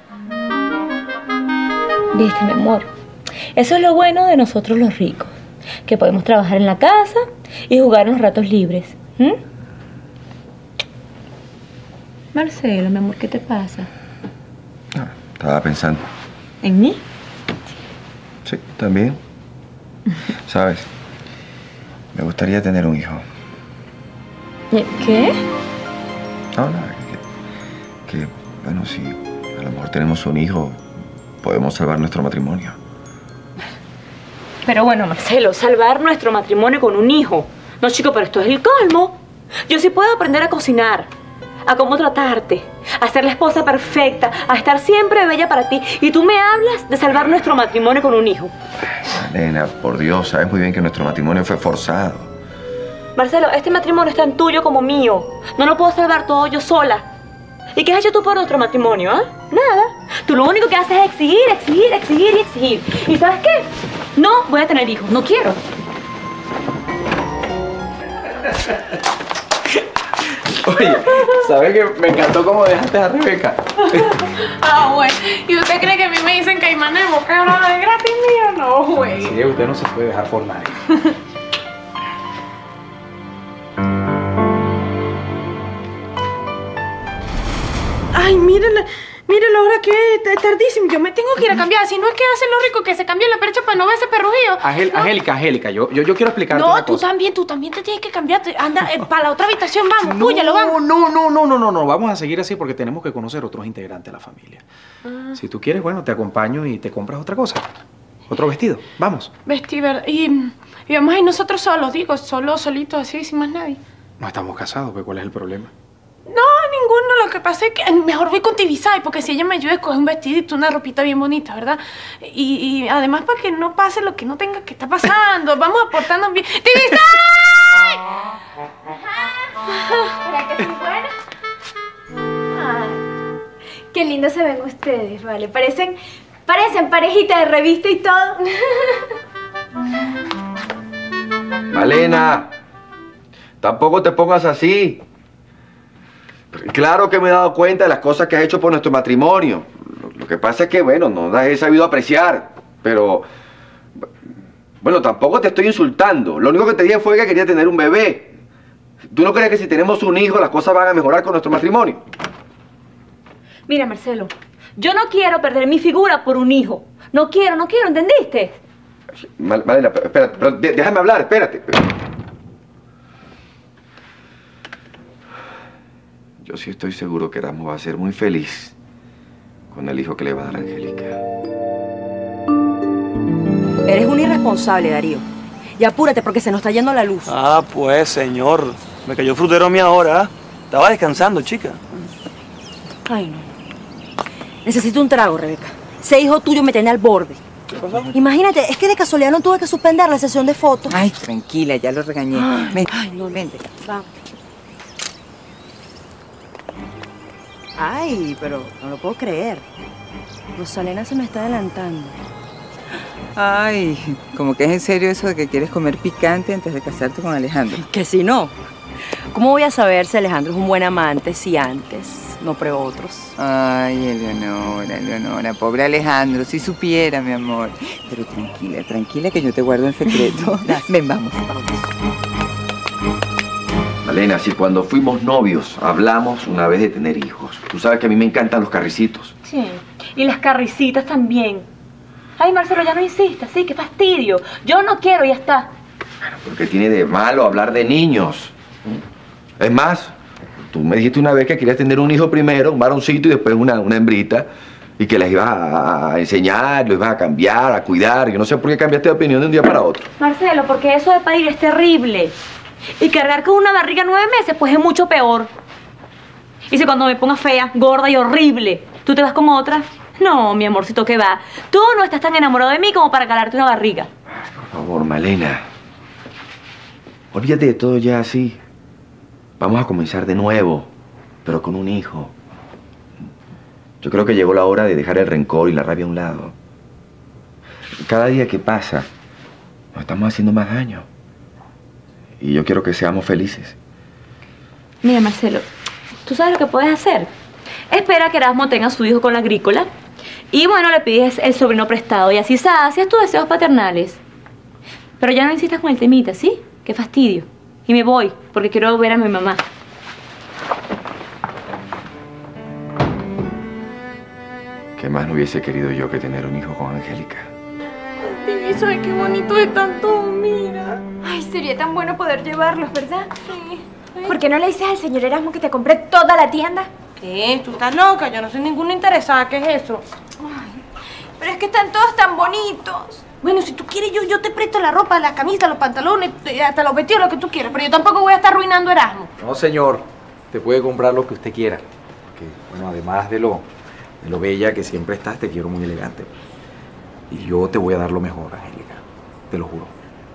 Speaker 10: Viste, mi amor. Eso es lo bueno de nosotros los ricos. Que podemos trabajar en la casa y jugar en los ratos libres. ¿Mm? Marcelo, mi amor, ¿qué te pasa?
Speaker 2: Estaba pensando.
Speaker 10: ¿En mí?
Speaker 2: Sí, también. ¿Sabes? Me gustaría tener un hijo.
Speaker 10: ¿Qué?
Speaker 2: No, no, que, que, bueno, si a lo mejor tenemos un hijo, podemos salvar nuestro matrimonio.
Speaker 10: Pero bueno, Marcelo, salvar nuestro matrimonio con un hijo. No, chico, pero esto es el colmo. Yo sí puedo aprender a cocinar, a cómo tratarte, a ser la esposa perfecta, a estar siempre bella para ti. Y tú me hablas de salvar nuestro matrimonio con un hijo.
Speaker 2: Elena, por Dios, sabes muy bien que nuestro matrimonio fue forzado.
Speaker 10: Marcelo, este matrimonio es tan tuyo como mío. No lo puedo salvar todo yo sola. ¿Y qué has hecho tú por nuestro matrimonio, ah? Nada. Tú lo único que haces es exigir, exigir, exigir y exigir. ¿Y sabes qué? No voy a tener hijos, no quiero.
Speaker 18: Oye, ¿sabes que me encantó cómo dejaste a Rebeca?
Speaker 11: Ah, güey. ¿Y usted cree que a mí me dicen caimán en boca hablada de gratis mío? No, güey.
Speaker 18: Sí, usted no se puede dejar por nadie.
Speaker 3: Ay, mírenla. Miren la hora que es, es tardísimo. Yo me tengo que ir a cambiar. Si no es que hacen lo rico que se cambie la percha para no ver ese perrujío.
Speaker 18: Angel,
Speaker 3: No.
Speaker 18: Angélica, Angélica, yo, yo, yo quiero explicarte
Speaker 3: No,
Speaker 18: una
Speaker 3: tú
Speaker 18: cosa.
Speaker 3: también, tú también te tienes que cambiar. Anda, eh, para la otra habitación, vamos, púyalo, vamos.
Speaker 18: No, no, no, no, no, no, vamos a seguir así porque tenemos que conocer otros integrantes de la familia.
Speaker 3: Ah.
Speaker 18: Si tú quieres, bueno, te acompaño y te compras otra cosa. Otro vestido, vamos.
Speaker 3: Vestí, ¿verdad? Y, y vamos a ir nosotros solos, digo, solos, solitos, así, sin más nadie.
Speaker 18: No estamos casados, pues ¿cuál es el problema?
Speaker 3: No, ninguno. Lo que pasa es que mejor voy con Tibisay, porque si ella me ayuda a escoger un vestidito, una ropita bien bonita, ¿verdad? Y, y además para que no pase lo que no tenga que estar pasando. Vamos aportando bien. ¡Tibisay!
Speaker 20: ¿Verdad que son buenas? Ay, qué lindos se ven ustedes, vale. Parecen, parecen parejita de revista y todo.
Speaker 2: Malena, tampoco te pongas así. Claro que me he dado cuenta de las cosas que has hecho por nuestro matrimonio. Lo, lo que pasa es que, bueno, no las he sabido apreciar. Pero, bueno, tampoco te estoy insultando. Lo único que te dije fue que quería tener un bebé. ¿Tú no crees que si tenemos un hijo las cosas van a mejorar con nuestro matrimonio?
Speaker 10: Mira, Marcelo, yo no quiero perder mi figura por un hijo. No quiero, no quiero, ¿entendiste?
Speaker 2: Mal- Malena, pero, espérate, pero de- déjame hablar, espérate. Yo sí estoy seguro que Erasmo va a ser muy feliz con el hijo que le va a dar a Angélica.
Speaker 14: Eres un irresponsable, Darío. Y apúrate porque se nos está yendo la luz.
Speaker 19: Ah, pues, señor. Me cayó frutero a mí ahora. ¿Ah? Estaba descansando, chica.
Speaker 14: Ay, no. Necesito un trago, Rebeca. Ese hijo tuyo me tiene al borde.
Speaker 19: ¿Qué pasó?
Speaker 14: Imagínate, es que de casualidad no tuve que suspender la sesión de fotos.
Speaker 6: Ay, tranquila, ya lo regañé.
Speaker 14: Ay,
Speaker 6: Ven,
Speaker 14: ay, no,
Speaker 6: vente.
Speaker 14: Vamos. Ay, pero no lo puedo creer. Rosalena se me está adelantando.
Speaker 6: Ay, como que es en serio eso de que quieres comer picante antes de casarte con Alejandro.
Speaker 14: Que si no. ¿Cómo voy a saber si Alejandro es un buen amante si antes no pruebo otros.
Speaker 6: Ay, Eleonora, Eleonora, pobre Alejandro, si supiera, mi amor. Pero tranquila, tranquila, que yo te guardo en secreto. Ven, vamos, vamos.
Speaker 2: Malena, si cuando fuimos novios hablamos una vez de tener hijos. Tú sabes que a mí me encantan los carricitos.
Speaker 10: Sí, y las carricitas también. Ay, Marcelo, ya no insistas, sí, qué fastidio. Yo no quiero, ya está.
Speaker 2: Porque tiene de malo hablar de niños. Es más, tú me dijiste una vez que querías tener un hijo primero, un varoncito y después una, una hembrita, y que las ibas a, a enseñar, lo ibas a cambiar, a cuidar. Yo no sé por qué cambiaste de opinión de un día para otro.
Speaker 10: Marcelo, porque eso de parir es terrible. Y cargar con una barriga nueve meses, pues es mucho peor. Y si cuando me ponga fea, gorda y horrible, ¿tú te vas con otra? No, mi amorcito, ¿qué va? Tú no estás tan enamorado de mí como para calarte una barriga.
Speaker 2: Por favor, Malena. Olvídate de todo ya así. Vamos a comenzar de nuevo, pero con un hijo. Yo creo que llegó la hora de dejar el rencor y la rabia a un lado. Cada día que pasa, nos estamos haciendo más daño. Y yo quiero que seamos felices.
Speaker 10: Mira, Marcelo, ¿tú sabes lo que puedes hacer? Espera que Erasmo tenga a su hijo con la agrícola y, bueno, le pides el sobrino prestado y así sacias tus deseos paternales. Pero ya no insistas con el temita, ¿sí? Qué fastidio. Y me voy, porque quiero ver a mi mamá.
Speaker 2: ¿Qué más no hubiese querido yo que tener un hijo con Angélica?
Speaker 11: Baby, ¿sabes qué bonito están todos? Mira.
Speaker 20: Ay, sería tan bueno poder llevarlos, ¿verdad? Sí. ¿Por qué no le dices al señor Erasmo que te compré toda la tienda?
Speaker 11: ¿Qué? ¿Tú estás loca? Yo no soy ninguna interesada. ¿Qué es eso?
Speaker 20: Ay, pero es que están todos tan bonitos.
Speaker 11: Bueno, si tú quieres, yo, yo te presto la ropa, la camisa, los pantalones, hasta los vestidos, lo que tú quieras. Pero yo tampoco voy a estar arruinando Erasmo.
Speaker 18: No, señor. Te puede comprar lo que usted quiera. Que, bueno, además de lo, de lo bella que siempre estás, te quiero muy elegante. Y yo te voy a dar lo mejor, Angélica. Te lo juro.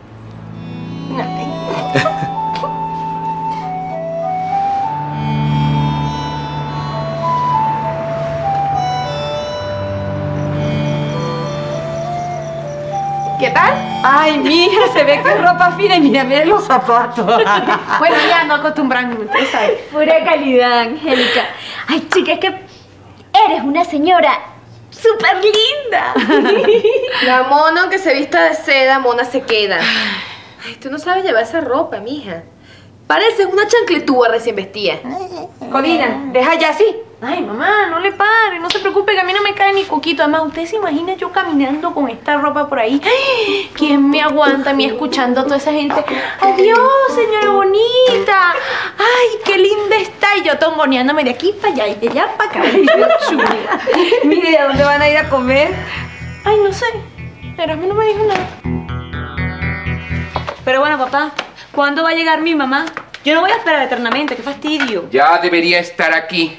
Speaker 11: ¿Qué tal?
Speaker 7: Ay, mija, se ve que es ropa fina y mira, mira los zapatos.
Speaker 11: Bueno, ya no acostumbrándome, usted sabe.
Speaker 20: Pura calidad, Angélica. Ay, chica, es que eres una señora súper linda.
Speaker 11: La mona, aunque se vista de seda, mona se queda. Ay, tú no sabes llevar esa ropa, mija. Pareces una chancletúa recién vestida.
Speaker 7: Colina, deja ya así.
Speaker 11: Ay, mamá, no le pare, no se preocupe, que a mí no me cae ni coquito. Además, ¿usted se imagina yo caminando con esta ropa por ahí? ¡Ay! ¿Quién me aguanta a mí escuchando a toda esa gente? ¡Adiós, señora bonita! ¡Ay, qué linda está! Y yo tongoneándome de aquí para allá y de allá para acá.
Speaker 7: Mire, ¿a dónde van a ir a comer?
Speaker 11: Ay, no sé. Erasmo no me dijo nada.
Speaker 10: Pero bueno, papá, ¿cuándo va a llegar mi mamá? Yo no voy a esperar eternamente, qué fastidio.
Speaker 5: Ya debería estar aquí.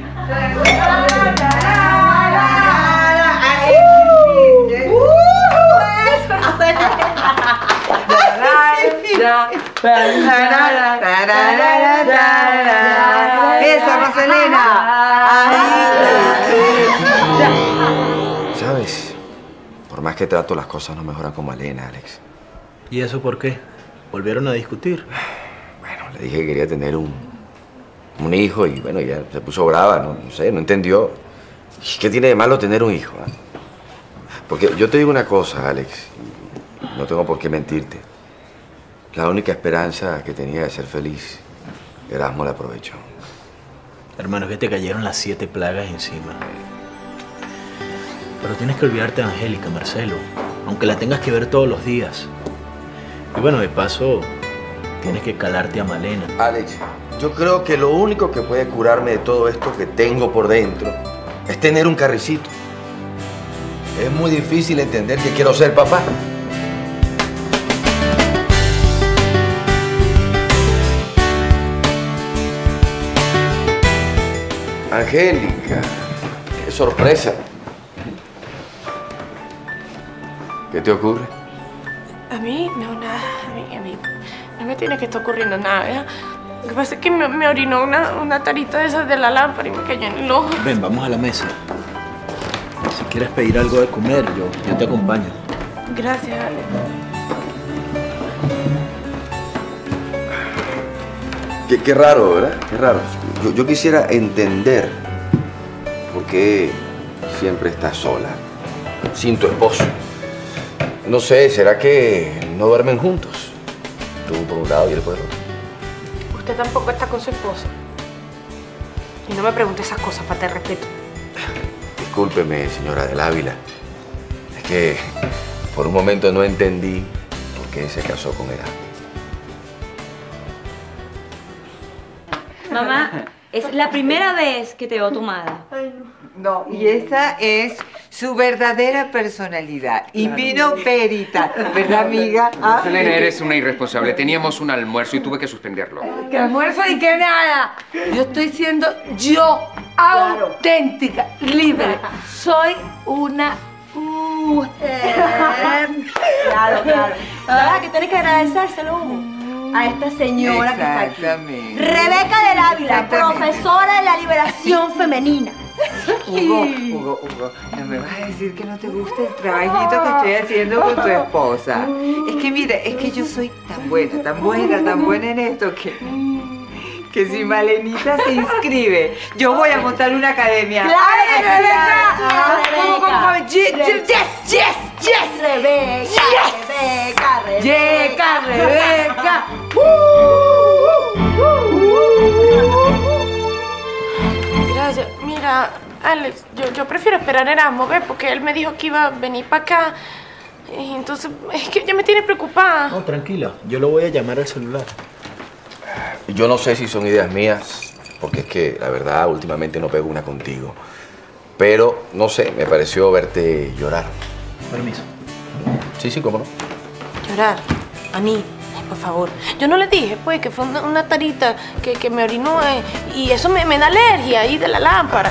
Speaker 6: ¡Eso, Rosalena!
Speaker 2: ¿Sabes? Por más que trato, las cosas no mejoran con Malena, Alex.
Speaker 19: ¿Y eso por qué? ¿Volvieron a discutir?
Speaker 2: Bueno, le dije que quería tener un, un hijo y bueno, ya se puso brava, no, no sé, no entendió. ¿Qué tiene de malo tener un hijo? ¿Eh? Porque yo te digo una cosa, Alex, no tengo por qué mentirte. La única esperanza que tenía de ser feliz, Erasmo la aprovechó.
Speaker 19: Hermano, es que te cayeron las siete plagas encima. Pero tienes que olvidarte de Angélica, Marcelo, aunque la tengas que ver todos los días. Y bueno, de paso, tienes que calarte a Malena.
Speaker 2: Alex, yo creo que lo único que puede curarme de todo esto que tengo por dentro es tener un carricito. Es muy difícil entender que quiero ser papá. Angélica, qué sorpresa. ¿Qué te ocurre?
Speaker 11: A mí, no, nada. A mí, a mí no me tiene que estar ocurriendo nada, ¿verdad? Lo que pasa es que me, me orinó una, una tarita de esas de la lámpara y me cayó en el ojo.
Speaker 19: Ven, vamos a la mesa. Si quieres pedir algo de comer, yo, yo te acompaño.
Speaker 11: Gracias, Ale.
Speaker 2: Qué, qué raro, ¿verdad? Qué raro. yo, yo quisiera entender por qué siempre estás sola, sin tu esposo. No sé, ¿será que no duermen juntos? Tú por un lado y él por el otro.
Speaker 3: Usted tampoco está con su esposo. Y no me pregunte esas cosas, falta de respeto.
Speaker 2: Discúlpeme, señora del Ávila. Es que por un momento no entendí por qué se casó con él.
Speaker 10: Mamá, es la primera vez que te veo tomada.
Speaker 6: No, y esa es su verdadera personalidad. Y vino perita, ¿verdad, amiga? ¿Ah?
Speaker 5: Selena, eres una irresponsable. Teníamos un almuerzo y tuve que suspenderlo.
Speaker 21: ¿Qué almuerzo ni qué nada? Yo estoy siendo yo, auténtica, libre. Soy una mujer.
Speaker 14: Claro, claro. ¿Sabes que tienes que agradecérselo a esta señora que está aquí?
Speaker 6: Exactamente.
Speaker 14: Rebeca del Ávila, profesora de la liberación femenina.
Speaker 6: Hugo, Hugo, Hugo, no me vas a decir que no te gusta el trabajito que estoy haciendo con tu esposa. Es que mira, es que yo soy tan buena, tan buena, tan buena en esto que... que si Malenita se inscribe, yo voy a montar una academia.
Speaker 14: ¡Claro,
Speaker 6: ¡Ay,
Speaker 14: Rebeca!
Speaker 6: ¿Cómo, cómo, cómo? Yes, yes, yes, yes.
Speaker 14: Rebeca,
Speaker 6: Yes.
Speaker 14: Rebeca, Rebeca.
Speaker 21: Llega, Rebeca.
Speaker 11: Gracias. Mira, Alex, yo, yo prefiero esperar a Erasmo, ¿ves? Porque él me dijo que iba a venir para acá. Y entonces, es que ya me tiene preocupada.
Speaker 12: No, tranquila. Yo lo voy a llamar al celular.
Speaker 2: Yo no sé si son ideas mías, porque es que, la verdad, últimamente no pego una contigo. Pero, no sé, me pareció verte llorar.
Speaker 12: Permiso.
Speaker 2: Sí, sí, cómo no.
Speaker 11: Llorar. A mí. Ay, por favor. Yo no le dije, pues, que fue una, una tarita que, que me orinó eh, y eso me, me da alergia ahí de la lámpara.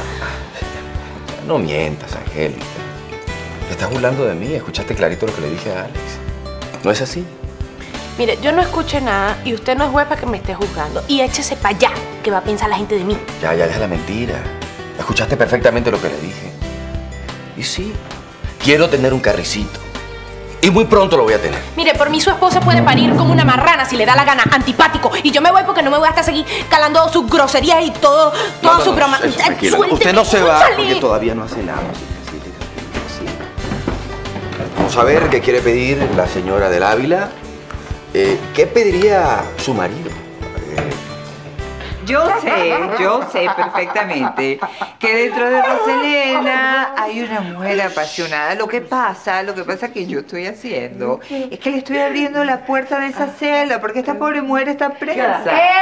Speaker 2: No mientas, Angélica. Te estás burlando de mí. Escuchaste clarito lo que le dije a Alex. ¿No es así?
Speaker 11: Mire, yo no escuché nada y usted no es juez para que me esté juzgando. Y échese para allá, que va a pensar la gente de mí.
Speaker 2: Ya, ya, deja la mentira. Escuchaste perfectamente lo que le dije. Y sí, quiero tener un carricito. Y muy pronto lo voy a tener.
Speaker 11: Mire, por mí su esposa puede parir como una marrana si le da la gana, antipático. Y yo me voy porque no me voy a estar seguir calando sus groserías y todo, todo
Speaker 2: No, no,
Speaker 11: su
Speaker 2: no,
Speaker 11: broma.
Speaker 2: eso, tranquila.
Speaker 11: Suélteme,
Speaker 2: Usted no se va
Speaker 11: salí.
Speaker 2: porque todavía no hace nada. Así, así, así. Vamos a ver qué quiere pedir la señora del Ávila. Eh, ¿Qué pediría su marido? Eh,
Speaker 6: Yo sé, yo sé perfectamente que dentro de Roselena hay una mujer apasionada. Lo que pasa, lo que pasa que yo estoy haciendo es que le estoy abriendo la puerta de esa celda porque esta pobre mujer está presa.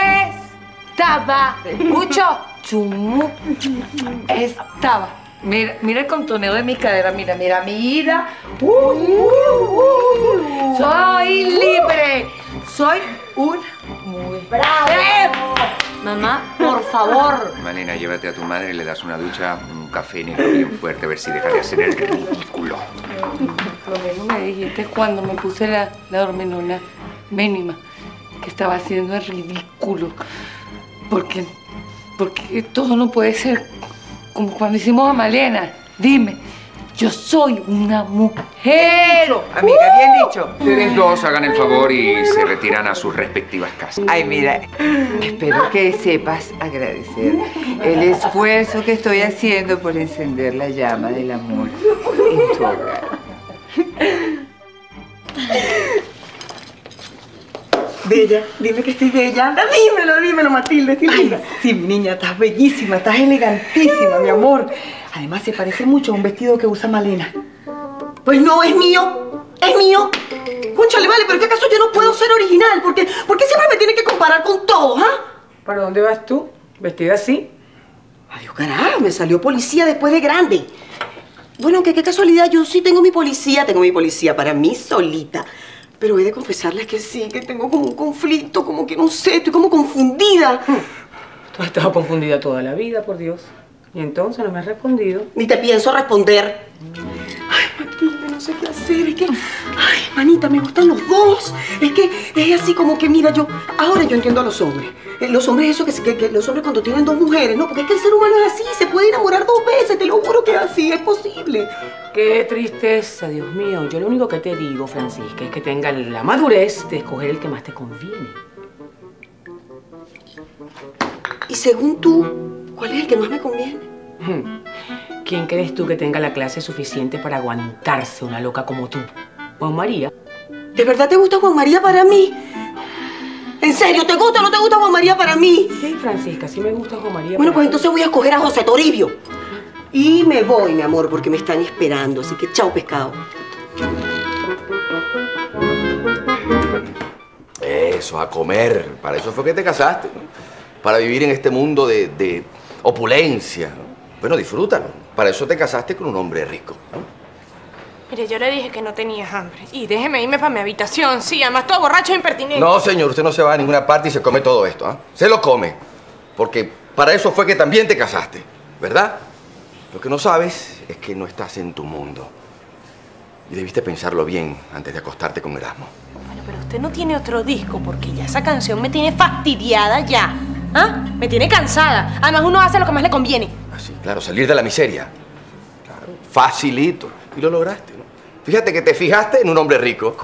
Speaker 21: Estaba, mucho chumú, estaba. Mira, mira el contoneo de mi cadera, mira, mira, mira. Uh, uh, uh. Soy libre, soy una mujer.
Speaker 10: ¡Bravo! Mamá, por favor.
Speaker 5: Malena, llévate a tu madre y le das una ducha, un café negro bien fuerte, a ver si deja de hacer el ridículo.
Speaker 21: Lo mismo me dijiste cuando me puse la, la dorminona mínima, que estaba haciendo el ridículo. Porque, porque todo no puede ser como cuando hicimos a Malena. Dime, yo soy una mujer.
Speaker 6: Amiga, bien dicho.
Speaker 5: Ustedes dos hagan el favor y se retiran a sus respectivas casas.
Speaker 6: Ay, mira, espero que sepas agradecer el esfuerzo que estoy haciendo por encender la llama del amor en tu hogar.
Speaker 8: Bella, dime que estoy bella. Anda, dímelo, dímelo, Matilde, estoy linda. Sí, mi niña, estás bellísima, estás elegantísima, mi amor. Además, se parece mucho a un vestido que usa Malena. Pues no, es mío, es mío. Cónchale, vale, pero ¿qué acaso yo no puedo ser original? ¿Por qué, ¿por qué siempre me tiene que comparar con todos, ah?
Speaker 9: ¿Para dónde vas tú? ¿Vestida así?
Speaker 8: Adiós, carajo, me salió policía después de grande. Bueno, que qué casualidad, yo sí tengo mi policía, tengo mi policía para mí solita. Pero he de confesarles que sí, que tengo como un conflicto, como que no sé, estoy como confundida.
Speaker 9: Tú has estado confundida toda la vida, por Dios. Y entonces no me has respondido.
Speaker 8: Ni te pienso responder. Ay, Matilde, no sé qué hacer. Es que, ay, manita, me gustan los dos. Es que es así como que, mira, yo, ahora yo entiendo a los hombres. Eh, Los hombres, eso que, que, que los hombres cuando tienen dos mujeres, ¿no? Porque es que el ser humano es así, se puede enamorar dos veces, te lo juro que es así, es posible.
Speaker 9: Qué tristeza, Dios mío. Yo lo único que te digo, Francisca, es que tengas la madurez de escoger el que más te conviene.
Speaker 8: Y según tú, ¿cuál es el que más me conviene?
Speaker 9: ¿Quién crees tú que tenga la clase suficiente para aguantarse una loca como tú? Juan María.
Speaker 8: ¿De verdad te gusta Juan María para mí? ¿En serio? ¿Te gusta o no te gusta Juan María para mí?
Speaker 9: Sí, Francisca, sí me gusta Juan María.
Speaker 8: Bueno, pues entonces voy a escoger a José Toribio. Y me voy, mi amor, porque me están esperando. Así que chao, pescado.
Speaker 1: Eso, a comer. Para eso fue que te casaste, ¿no? Para vivir en este mundo de, de opulencia, ¿no? Bueno, disfrútalo. Para eso te casaste con un hombre rico, ¿no?
Speaker 11: Mire, yo le dije que no tenías hambre. Y déjeme irme para mi habitación. Sí, además todo borracho e impertinente.
Speaker 1: No, señor, usted no se va a ninguna parte y se come todo esto, ¿ah? Se lo come. Porque para eso fue que también te casaste, ¿verdad? Lo que no sabes es que no estás en tu mundo. Y debiste pensarlo bien antes de acostarte con Erasmo.
Speaker 11: Bueno, pero usted no tiene otro disco porque ya esa canción me tiene fastidiada ya. ¿Ah? Me tiene cansada. Además, uno hace lo que más le conviene.
Speaker 1: Así, claro, salir de la miseria. Claro, facilito. Y lo lograste, ¿no? Fíjate que te fijaste en un hombre rico.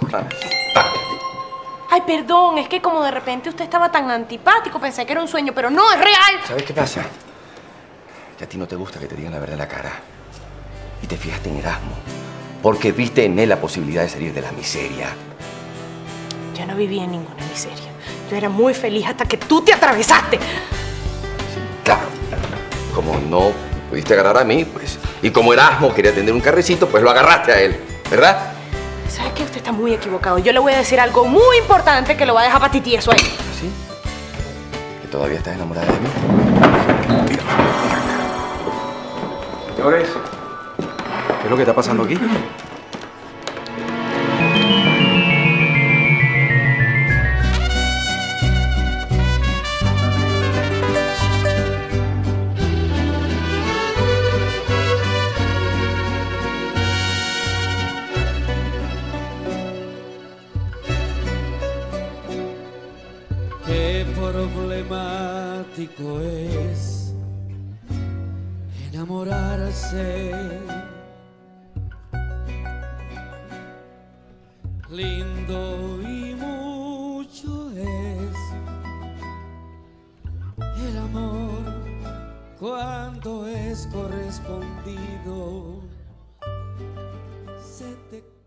Speaker 11: Ay, perdón, es que como de repente usted estaba tan antipático, pensé que era un sueño, pero no, es real.
Speaker 1: ¿Sabes qué pasa? Que a ti no te gusta que te digan la verdad en la cara. Y te fijaste en Erasmo, porque viste en él la posibilidad de salir de la miseria.
Speaker 11: Yo no vivía en ninguna miseria. Yo era muy feliz hasta que tú te atravesaste.
Speaker 1: Claro, como no pudiste agarrar a mí, pues... Y como Erasmo quería tener un carrecito, pues lo agarraste a él, ¿verdad?
Speaker 11: ¿Sabes qué? Usted está muy equivocado. Yo le voy a decir algo muy importante que lo va a dejar para tití eso ahí.
Speaker 1: ¿Sí? ¿Que todavía estás enamorada de mí?
Speaker 18: Señores, ¿qué es lo que está pasando aquí?
Speaker 22: Qué problemático es enamorarse. Lindo y mucho es el amor cuando es correspondido. Se te